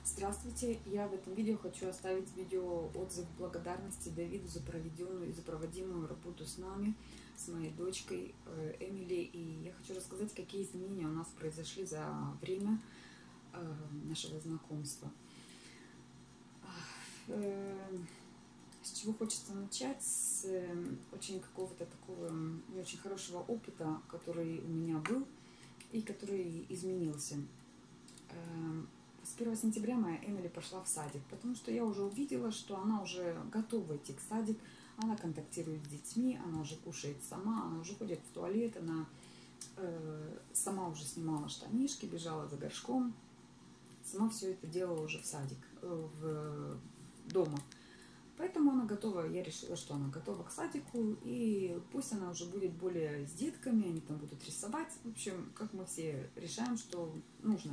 Здравствуйте! Я в этом видео хочу оставить отзыв благодарности Давиду за проведенную и за проводимую работу с нами, с моей дочкой Эмили. И я хочу рассказать, какие изменения у нас произошли за время нашего знакомства. С чего хочется начать? С очень какого-то такого не очень хорошего опыта, который у меня был и который изменился. С 1 сентября моя Эмили пошла в садик, потому что я уже увидела, что она уже готова идти к садик, она контактирует с детьми, она уже кушает сама, она уже ходит в туалет, она сама уже снимала штанишки, бежала за горшком, сама все это делала уже в садик, дома. Поэтому она готова, я решила, что она готова к садику, и пусть она уже будет более с детками, они там будут рисовать, в общем, как мы все решаем, что нужно.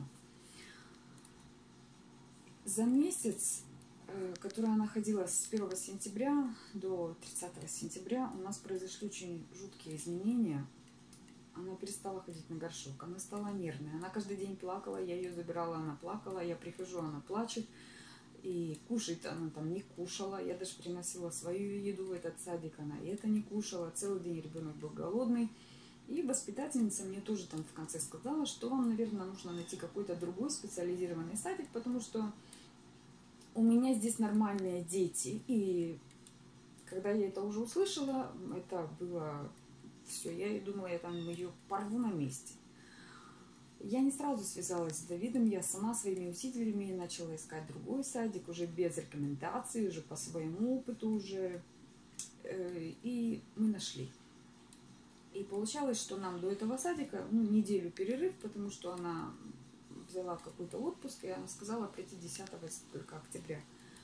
За месяц, который она ходила с 1 сентября до 30 сентября, у нас произошли очень жуткие изменения. Она перестала ходить на горшок, она стала нервной, она каждый день плакала, я ее забирала, она плакала, я прихожу, она плачет, и кушает она там не кушала, я даже приносила свою еду в этот садик, она и это не кушала, целый день ребенок был голодный. И воспитательница мне тоже там в конце сказала, что вам, наверное, нужно найти какой-то другой специализированный садик, потому что у меня здесь нормальные дети. И когда я это уже услышала, это было все. Я думала, я там ее порву на месте. Я не сразу связалась с Давидом, я сама своими усилиями начала искать другой садик, уже без рекомендаций, уже по своему опыту уже. И мы нашли. И получалось, что нам до этого садика, неделю перерыв, потому что она взяла какой-то отпуск, и она сказала прийти 10 только октября.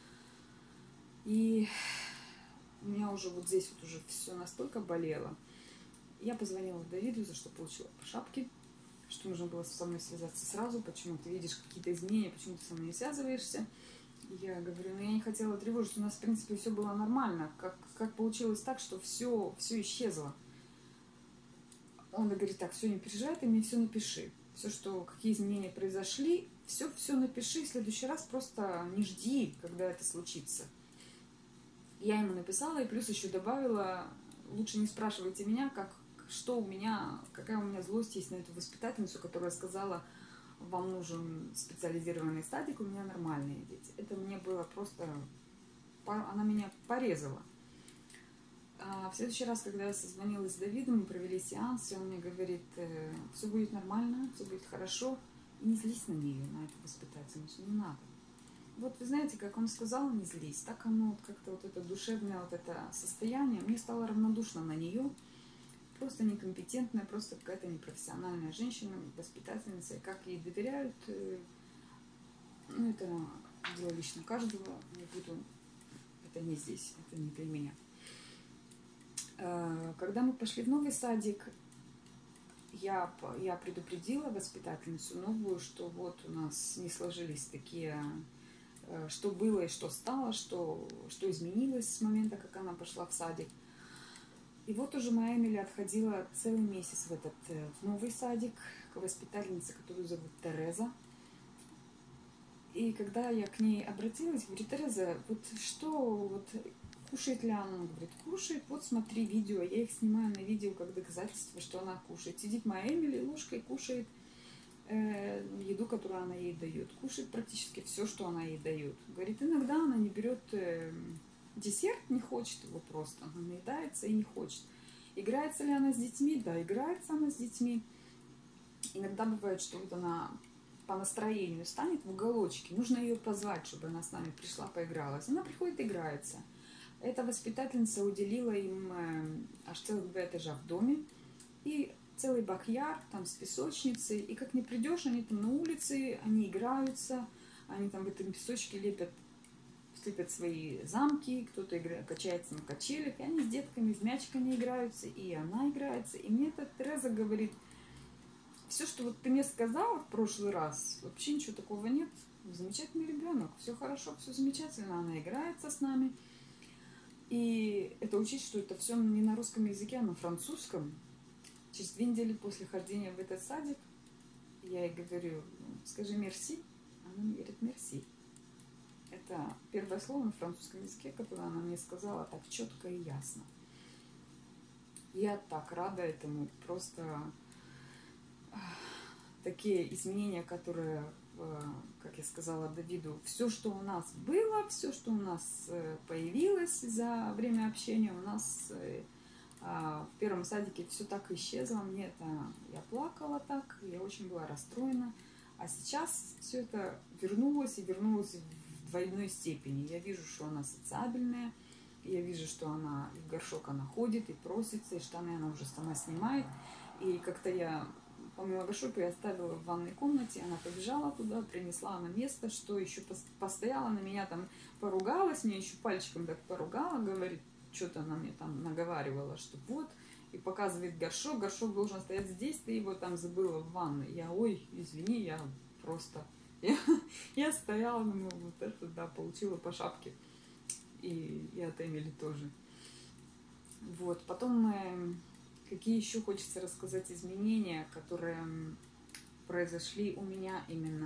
И у меня уже вот здесь вот уже все настолько болело. Я позвонила Давиду, за что получила по шапке, что нужно было со мной связаться сразу, почему ты видишь какие-то изменения, почему ты со мной не связываешься. Я говорю, я не хотела тревожить, у нас в принципе все было нормально. Как получилось так, что все исчезло. Он говорит, так, все, не переживай, ты мне все напиши. Все, какие изменения произошли, все напиши. В следующий раз просто не жди, когда это случится. Я ему написала и плюс еще добавила, лучше не спрашивайте меня, какая у меня злость есть на эту воспитательницу, которая сказала, вам нужен специализированный садик, у меня нормальные дети. Это мне было просто, она меня порезала. В следующий раз, когда я созвонилась с Давидом, мы провели сеанс, и он мне говорит, все будет нормально, все будет хорошо, и не злись на нее, на эту воспитательницу, не надо. Вот вы знаете, как он сказал, не злись, так оно как-то вот это душевное вот это состояние, мне стало равнодушно на нее, просто некомпетентная, просто какая-то непрофессиональная женщина, воспитательница, и как ей доверяют, это дело лично каждого, не буду, это не здесь, это не для меня. Когда мы пошли в новый садик, я предупредила воспитательницу новую, что вот у нас не сложились такие, что было и что стало, что изменилось с момента, как она пошла в садик. И вот уже моя Эмили отходила целый месяц в этот новый садик к воспитательнице, которую зовут Тереза. И когда я к ней обратилась, говорю, Тереза, кушает ли она? Она говорит, кушает, вот смотри видео. Я их снимаю на видео как доказательство, что она кушает. Сидит моя Эмили, ложкой кушает еду, которую она ей дает. Кушает практически все, что она ей дает. Говорит, иногда она не берет десерт, не хочет его просто. Она наедается и не хочет. Играется ли она с детьми? Да, играется она с детьми. Иногда бывает, что вот она по настроению станет в уголочке. Нужно ее позвать, чтобы она с нами пришла, поигралась. Она приходит, играется. Эта воспитательница уделила им аж целых 2 этажа в доме и целый бак-ярд там с песочницей. И как не придешь, они там на улице, они играются, они там в этом песочке лепят свои замки, кто-то качается на качелях, и они с детками, с мячиками играются, и она играется. И мне эта Тереза говорит, все, что вот ты мне сказала в прошлый раз, вообще ничего такого нет, замечательный ребенок, все хорошо, все замечательно, она играется с нами. И это учесть, что это все не на русском языке, а на французском. Через 2 недели после хождения в этот садик я ей говорю, скажи мерси. Она мне говорит, мерси. Это первое слово на французском языке, которое она мне сказала так четко и ясно. Я так рада этому. Просто такие изменения, которые, как я сказала Давиду, все, что у нас было, все, что у нас появилось за время общения, у нас в первом садике все так исчезло. Мне это, я плакала так, я очень была расстроена. А сейчас все это вернулось и вернулось в двойной степени. Я вижу, что она социабельная, я вижу, что она в горшок она ходит и просится, и штаны она уже сама снимает. И как-то я помыла горшок, я оставила в ванной комнате, она побежала туда, принесла на место, что еще постояла на меня там, поругалась, мне еще пальчиком так поругала, говорит, что-то она мне там наговаривала, что вот, и показывает горшок, горшок должен стоять здесь, ты его там забыла в ванной. Я, ой, извини, я просто... Я стояла, думаю, вот это, да, получила по шапке. И от Эмили тоже. Вот, потом какие еще хочется рассказать изменения, которые произошли у меня именно.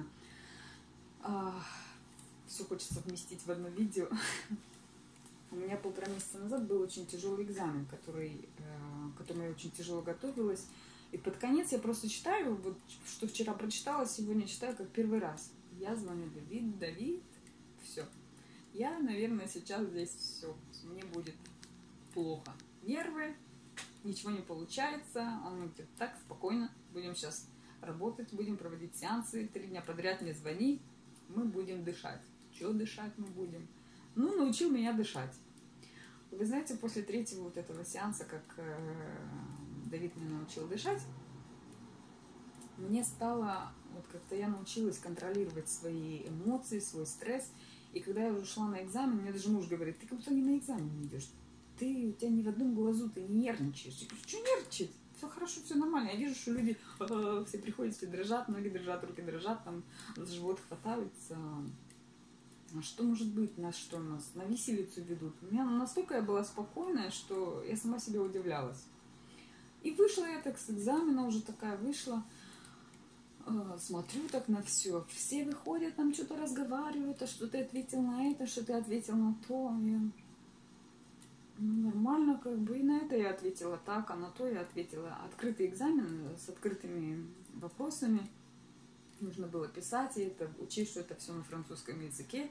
Все хочется вместить в одно видео. У меня 1,5 месяца назад был очень тяжелый экзамен, к которому я очень тяжело готовилась. И под конец я просто читаю, вот что вчера прочитала, сегодня читаю как первый раз. Я звоню Давид, все. Я, наверное, сейчас здесь все. Мне будет плохо. Нервы, ничего не получается. Он мне говорит, так, спокойно, будем сейчас работать, будем проводить сеансы, 3 дня подряд мне звони, мы будем дышать. Что дышать мы будем? Ну, научил меня дышать. Вы знаете, после 3-го вот этого сеанса, как Давид меня научил дышать, мне стало, вот как-то я научилась контролировать свои эмоции, свой стресс. И когда я уже шла на экзамен, мне даже муж говорит, ты как будто не на экзамен идешь. У тебя ни в одном глазу, ты не нервничаешь. Я говорю, что нервничать? Все хорошо, все нормально. Я вижу, что люди все приходят, все дрожат, ноги дрожат, руки дрожат, там за живот хватаются. А что может быть? Нас на виселицу ведут? У меня настолько я была спокойная, что я сама себе удивлялась. И вышла я так с экзамена, уже такая вышла. Смотрю так на все. Все выходят, там что-то разговаривают, а что ты ответил на это, что ты ответил на то. Я... Нормально, как бы, и на это я ответила так, а на то я ответила. Открытый экзамен с открытыми вопросами. Нужно было писать, и это, учесть, что это все на французском языке.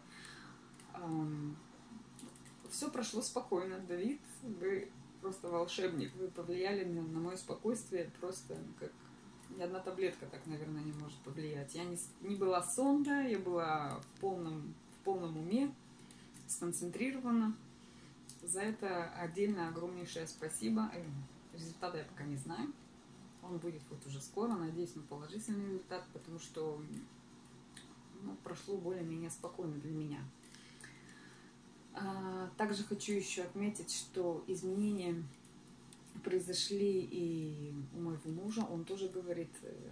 Все прошло спокойно. Давид, вы просто волшебник. Вы повлияли на мое спокойствие просто как... Ни одна таблетка так, наверное, не может повлиять. Я не была сонная, я была в полном уме, сконцентрирована. За это отдельно огромнейшее спасибо. Результата я пока не знаю. Он будет вот уже скоро, надеюсь на положительный результат, потому что прошло более-менее спокойно для меня. Также хочу еще отметить, что изменения произошли и у моего мужа. Он тоже говорит,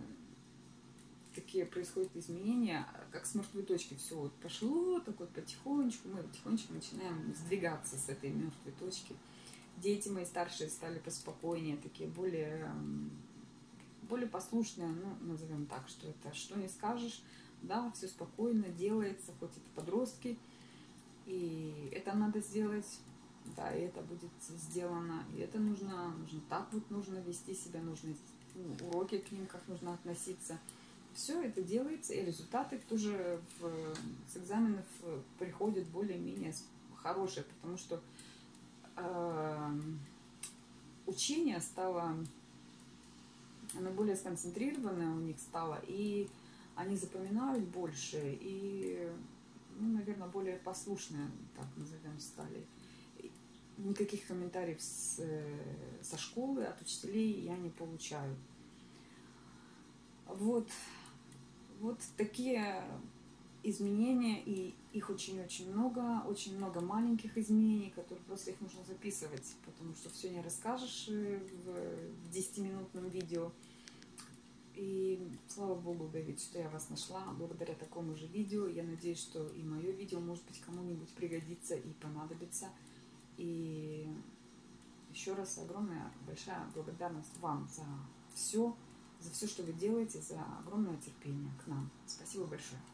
такие происходят изменения, как с мертвой точки. Все вот пошло, так вот потихонечку, мы потихонечку начинаем сдвигаться с этой мертвой точки. Дети мои старшие стали поспокойнее, такие более послушные, ну, назовем так, что это, что не скажешь, да, все спокойно делается, хоть это подростки, и это надо сделать, да, и это будет сделано, и это нужно так вот нужно вести себя, нужно уроки к ним, как нужно относиться. Все это делается, и результаты тоже с экзаменов приходят более-менее хорошие, потому что учение стало, оно более сконцентрированное у них стало, и они запоминают больше, и, ну, наверное, более послушные, так назовем, стали. Никаких комментариев со школы, от учителей я не получаю. Вот такие изменения, и их очень-очень много маленьких изменений, которые просто их нужно записывать, потому что все не расскажешь в 10-минутном видео. И слава Богу, Давид, что я вас нашла благодаря такому же видео. Я надеюсь, что и мое видео, может быть, кому-нибудь пригодится и понадобится. И еще раз огромная, большая благодарность вам за все, что вы делаете, за огромное терпение к нам. Спасибо большое.